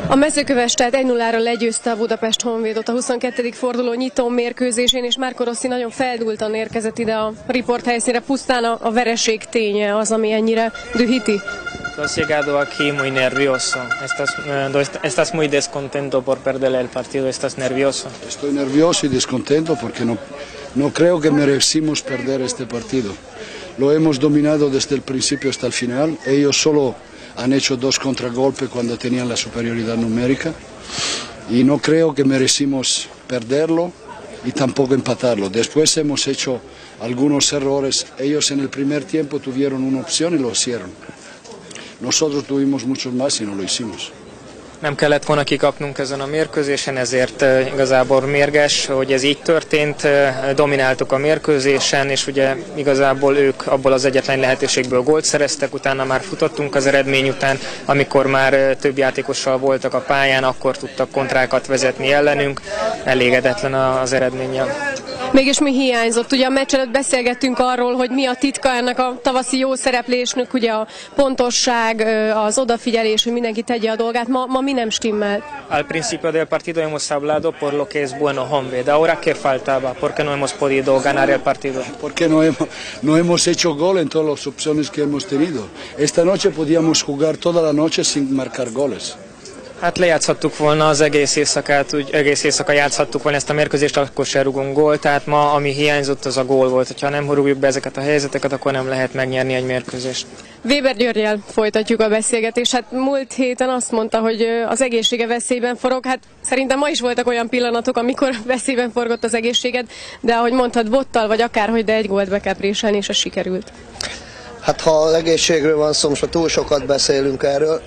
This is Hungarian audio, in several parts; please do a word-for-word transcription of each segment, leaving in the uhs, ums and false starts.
A Mezőköves tehát egy nullára legyőzte a Budapest Honvédot a huszonkettedik forduló nyitó mérkőzésén, és Marco Rossi nagyon feldúltan érkezett ide a riport helyszínre, pusztán a, a vereség ténye az, ami ennyire dühíti. Tú has llegado aquí muy nervioso, estás, eh, estás muy descontento por perder el partido, estás nervioso. Estoy nervioso y descontento porque no, no creo que merecimos perder este partido. Lo hemos dominado desde el principio hasta el final, ellos solo han hecho dos contragolpes cuando tenían la superioridad numérica y no creo que merecimos perderlo y tampoco empatarlo. Después hemos hecho algunos errores, ellos en el primer tiempo tuvieron una opción y lo hicieron. Nosotros tuvimos muchos más y no lo hicimos. Nem kellett volna kikapnunk ezen a mérkőzésen, ezért uh, igazából mérges, hogy ez így történt. Uh, domináltuk a mérkőzésen, és ugye igazából ők abból az egyetlen lehetőségből gólt szereztek, utána már futottunk az eredmény után, amikor már uh, több játékossal voltak a pályán, akkor tudtak kontrákat vezetni ellenünk. Elégedetlen az eredménnyel. Mégis mi hiányzott? Ugye a meccs előtt beszélgettünk arról, hogy mi a titka ennek a tavaszi jó szereplésnek, ugye a pontosság, az odafigyelés, hogy mindenki tegye a dolgát. Ma, ma mi nem stimmel? Al principio del partido hemos hablado por lo que es bueno Honvéd. Ahora qué faltaba? ¿Por qué no hemos podido ganar el partido? Porque no hemos, no hemos hecho gol en todas las opciones que hemos tenido. Esta noche podíamos jugar toda la noche sin marcar goles. Hát lejátszhattuk volna az egész éjszakát, úgy egész éjszaka játszhattuk volna ezt a mérkőzést, akkor se rugunk gólt, tehát ma ami hiányzott, az a gól volt. Ha nem rúgjuk be ezeket a helyzeteket, akkor nem lehet megnyerni egy mérkőzést. Weber Györggyel folytatjuk a beszélgetést. Hát múlt héten azt mondta, hogy az egészsége veszélyben forog. Hát szerintem ma is voltak olyan pillanatok, amikor veszélyben forgott az egészséged, de ahogy mondtad, bottal vagy akárhogy, de egy gólt be kell préselni, és ez sikerült. Hát ha az egészségről van szó, most túl sokat beszélünk erről.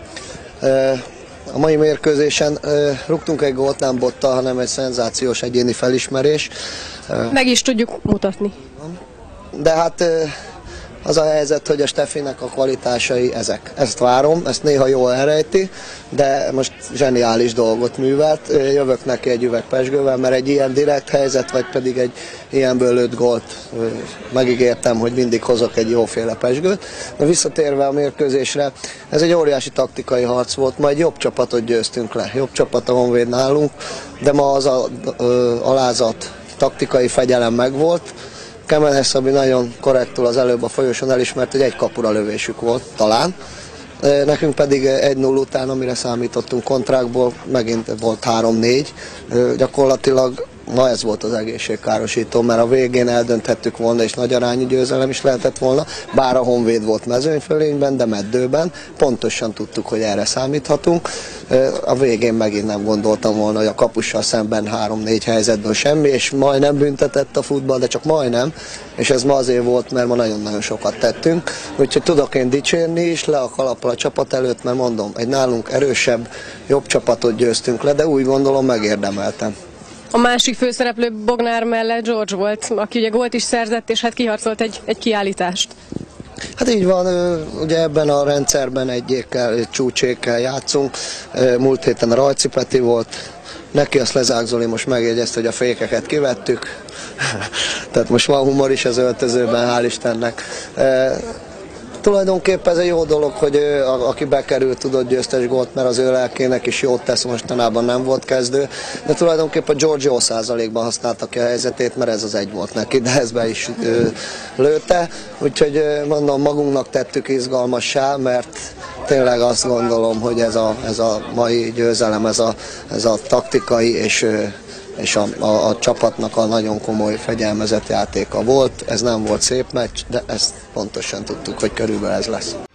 A mai mérkőzésen uh, rúgtunk egy gólt, nem bottal, hanem egy szenzációs egyéni felismerés. Uh, Meg is tudjuk mutatni. De hát uh, az a helyzet, hogy a Stefinek a kvalitásai ezek. Ezt várom, ezt néha jól elrejti, de most zseniális dolgot művelt. Jövök neki egy üveg pezsgővel, mert egy ilyen direkt helyzet, vagy pedig egy ilyenből lőtt gólt megígértem, hogy mindig hozok egy jóféle pezsgőt. De visszatérve a mérkőzésre, ez egy óriási taktikai harc volt, ma egy jobb csapatot győztünk le. Jobb csapat a Honvéd nálunk, de ma az a, ö, alázat, taktikai fegyelem megvolt. Kemenhes Szabi nagyon korrektul az előbb a folyosón elismert, hogy egy kapura lövésük volt, talán. Nekünk pedig egy null után, amire számítottunk kontrákból, megint volt három négy. Gyakorlatilag ma ez volt az egészségkárosító, mert a végén eldönthettük volna, és nagy arányú győzelem is lehetett volna, bár a Honvéd volt mezőnyfölényben, de meddőben, pontosan tudtuk, hogy erre számíthatunk. A végén megint nem gondoltam volna, hogy a kapussal szemben három négy helyzetből semmi, és majdnem büntetett a futball, de csak majdnem, és ez ma azért volt, mert ma nagyon-nagyon sokat tettünk. Úgyhogy tudok én dicsérni is le a kalappal a csapat előtt, mert mondom, egy nálunk erősebb, jobb csapatot győztünk le, de úgy gondolom megérdemeltem. A másik főszereplő Bognár mellett George volt, aki ugye gólt is szerzett, és hát kiharcolt egy, egy kiállítást. Hát így van, ugye ebben a rendszerben egyékkel, egy csúcsékkel játszunk. Múlt héten a Rajci Peti volt, neki azt Lezák Zoli most megjegyezte, hogy a fékeket kivettük. Tehát most van humor is az öltözőben, hál' Istennek. Tulajdonképpen ez egy jó dolog, hogy ő, a, aki bekerült, tudott győztes gólt, mert az ő lelkének is jót tesz, mostanában nem volt kezdő. De tulajdonképpen George jó százalékban használta ki a helyzetét, mert ez az egy volt neki, de ez be is ő, lőtte. Úgyhogy mondom, magunknak tettük izgalmassá, mert tényleg azt gondolom, hogy ez a, ez a mai győzelem, ez a, ez a taktikai és és a, a, a csapatnak a nagyon komoly fegyelmezett játéka volt. Ez nem volt szép meccs, de ezt pontosan tudtuk, hogy körülbelül ez lesz.